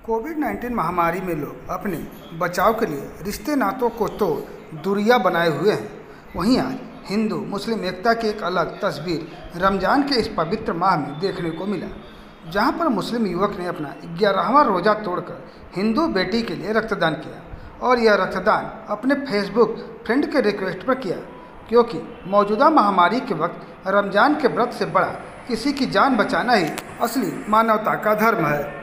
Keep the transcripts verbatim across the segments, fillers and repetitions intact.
Covid nineteen महामारी में लोग अपने बचाव के लिए रिश्ते नातों को तोड़ दूरियां बनाए हुए हैं। वहीं आज हिंदू मुस्लिम एकता की एक अलग तस्वीर रमज़ान के इस पवित्र माह में देखने को मिला, जहां पर मुस्लिम युवक ने अपना ग्यारहवां रोज़ा तोड़कर हिंदू बेटी के लिए रक्तदान किया। और यह रक्तदान अपने फेसबुक फ्रेंड के रिक्वेस्ट पर किया, क्योंकि मौजूदा महामारी के वक्त रमज़ान के व्रत से बड़ा किसी की जान बचाना ही असली मानवता का धर्म है।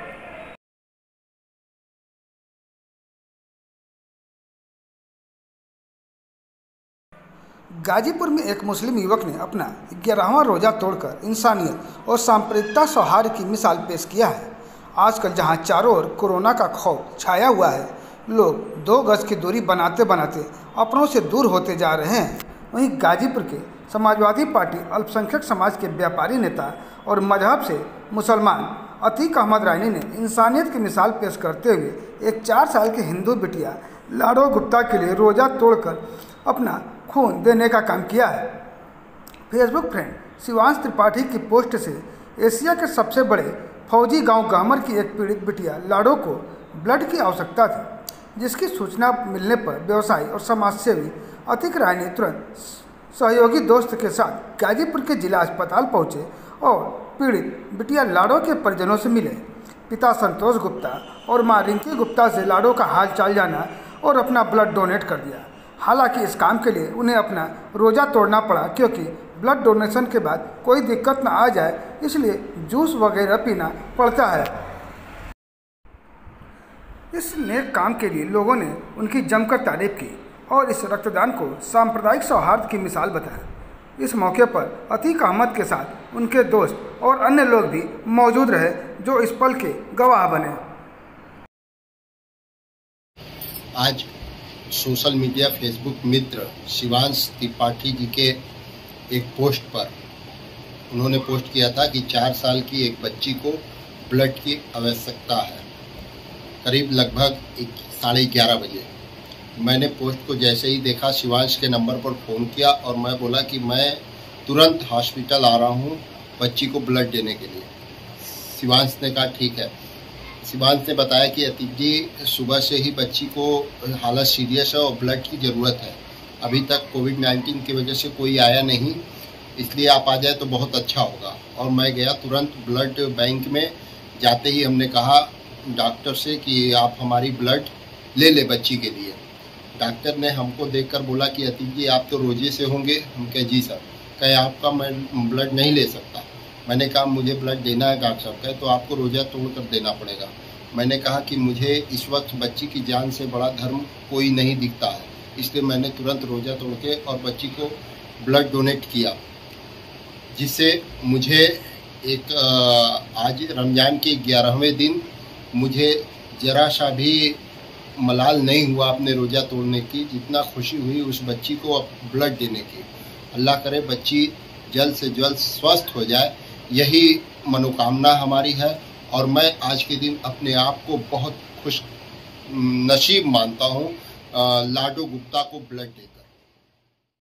गाजीपुर में एक मुस्लिम युवक ने अपना ग्यारहवां रोज़ा तोड़कर इंसानियत और सांप्रदायिकता सौहार्द की मिसाल पेश किया है। आजकल जहां चारों ओर कोरोना का खौफ छाया हुआ है, लोग दो गज की दूरी बनाते बनाते अपनों से दूर होते जा रहे हैं। वहीं गाजीपुर के समाजवादी पार्टी अल्पसंख्यक समाज के व्यापारी नेता और मजहब से मुसलमान अतीक अहमद रानी ने इंसानियत की मिसाल पेश करते हुए एक चार साल की हिंदू बिटिया लाडो गुप्ता के लिए रोज़ा तोड़कर अपना खून देने का काम किया है। फेसबुक फ्रेंड शिवांश त्रिपाठी की पोस्ट से एशिया के सबसे बड़े फौजी गांव गामर की एक पीड़ित बिटिया लाडो को ब्लड की आवश्यकता थी, जिसकी सूचना मिलने पर व्यवसायी और समाजसेवी अतीक राय ने तुरंत सहयोगी दोस्त के साथ गाजीपुर के जिला अस्पताल पहुंचे और पीड़ित बिटिया लाडो के परिजनों से मिले। पिता संतोष गुप्ता और मां रिंकी गुप्ता से लाडो का हाल चाल जाना और अपना ब्लड डोनेट कर दिया। हालांकि इस काम के लिए उन्हें अपना रोज़ा तोड़ना पड़ा, क्योंकि ब्लड डोनेशन के बाद कोई दिक्कत न आ जाए, इसलिए जूस वगैरह पीना पड़ता है। इस नेक काम के लिए लोगों ने उनकी जमकर तारीफ की और इस रक्तदान को सांप्रदायिक सौहार्द की मिसाल बताया। इस मौके पर अतीक अहमद के साथ उनके दोस्त और अन्य लोग भी मौजूद रहे, जो इस पल के गवाह बने। आज सोशल मीडिया फेसबुक मित्र शिवांश त्रिपाठी जी के एक पोस्ट पर उन्होंने पोस्ट किया था कि चार साल की एक बच्ची को ब्लड की आवश्यकता है। करीब लगभग साढ़े ग्यारह बजे मैंने पोस्ट को जैसे ही देखा, शिवांश के नंबर पर फ़ोन किया और मैं बोला कि मैं तुरंत हॉस्पिटल आ रहा हूँ बच्ची को ब्लड देने के लिए। शिवांश ने कहा ठीक है। शिवांश ने बताया कि अतीक जी, सुबह से ही बच्ची को हालत सीरियस है और ब्लड की ज़रूरत है। अभी तक कोविड नाइन्टीन की वजह से कोई आया नहीं, इसलिए आप आ जाए तो बहुत अच्छा होगा। और मैं गया तुरंत ब्लड बैंक में। जाते ही हमने कहा डॉक्टर से कि आप हमारी ब्लड ले ले बच्ची के लिए। डॉक्टर ने हमको देखकर बोला कि अतीक जी, आप तो रोजे से होंगे। हम कहे जी सर। कहे आपका मैं ब्लड नहीं ले सकता। मैंने कहा मुझे ब्लड देना है डॉक्टर साहब। कहे तो आपको रोज़ा तोड़ कर देना पड़ेगा। मैंने कहा कि मुझे इस वक्त बच्ची की जान से बड़ा धर्म कोई नहीं दिखता है, इसलिए मैंने तुरंत रोज़ा तोड़ के और बच्ची को ब्लड डोनेट किया, जिससे मुझे एक आज रमज़ान के ग्यारहवें दिन मुझे ज़रा सा भी मलाल नहीं हुआ अपने रोज़ा तोड़ने की, जितना खुशी हुई उस बच्ची को ब्लड देने की। अल्लाह करे बच्ची जल्द से जल्द स्वस्थ हो जाए, यही मनोकामना हमारी है। और मैं आज के दिन अपने आप को बहुत खुश नसीब मानता हूँ लाडो गुप्ता को ब्लड देकर।